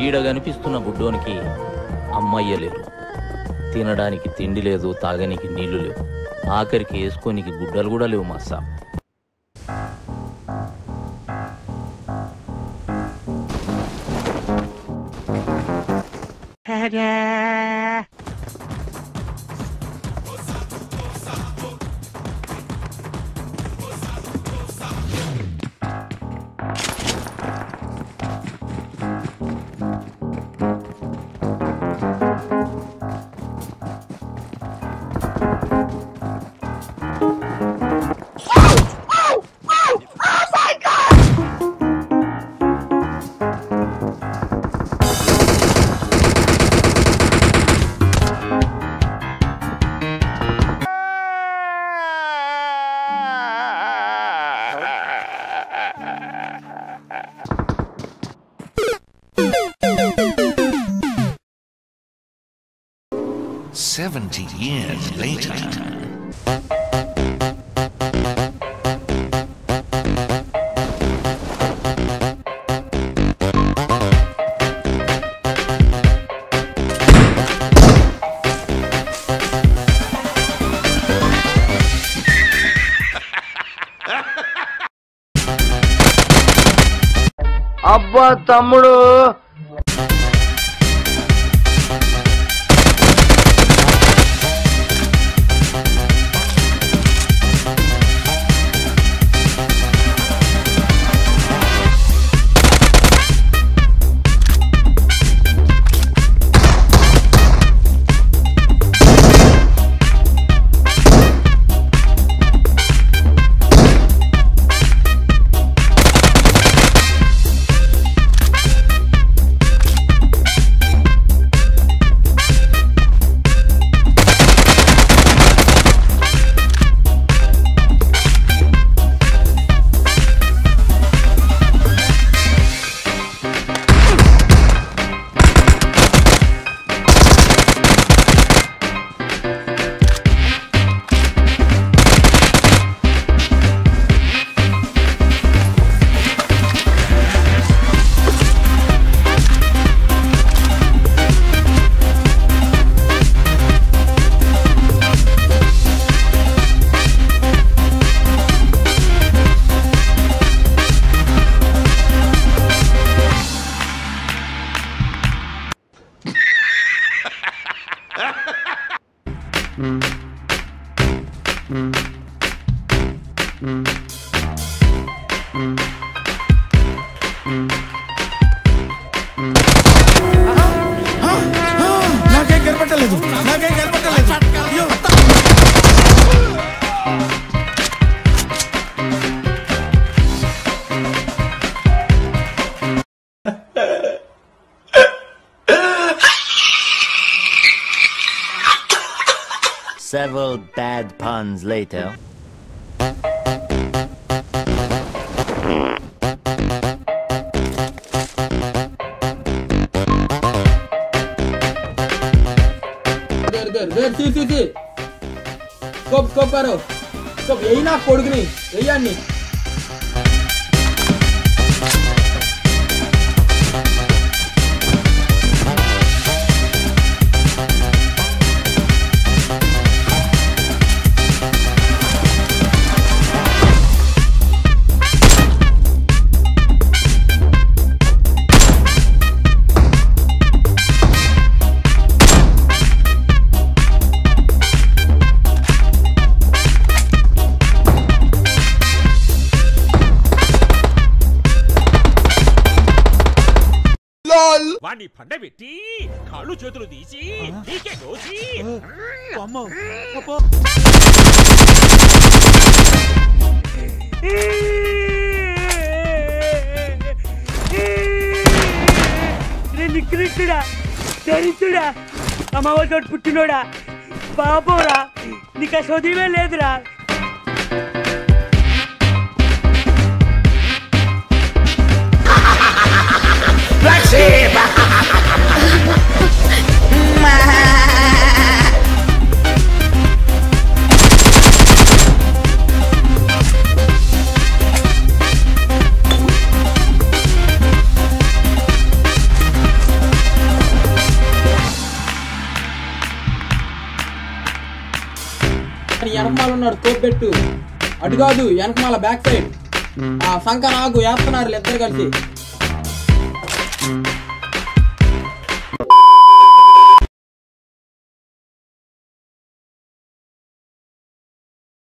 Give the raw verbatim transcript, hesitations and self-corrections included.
ఈడ కనిపిస్తున్న గుడ్డోనికి అమ్మయ్య లేరు, తినడానికి తిండి లేదు, తాగనికి నీళ్లు లేవు, ఆఖరికి వేసుకోనికి గుడ్డలు కూడా లేవు మస్సా. Seventy years later. అబ్బా తమ్ముడు, నాకేం కనపట్టలేదు, నాకేం కనపట్టలేదు. Several bad puns later. देर देर देर सी सी सी स्कोप स्कोप करो स्कोप यही ना कोडगनी यही अन्नी వాణ్ణి పండబెట్టి కాళ్ళు చేతులు తీసి నీకే దోచి నికృష్టుడా, దరిద్రుడా, అమ్మవారి పుట్టినోడా, పాపంరా, నీకు ఆ చదివే లేదురా. వెనకమాల ఉన్నాడు తోపు పెట్టు అటు కాదు వెనకమాల బ్యాక్ సైడ్ ఆ సంక నాకు వేస్తున్నారు ఇద్దరు కలిసి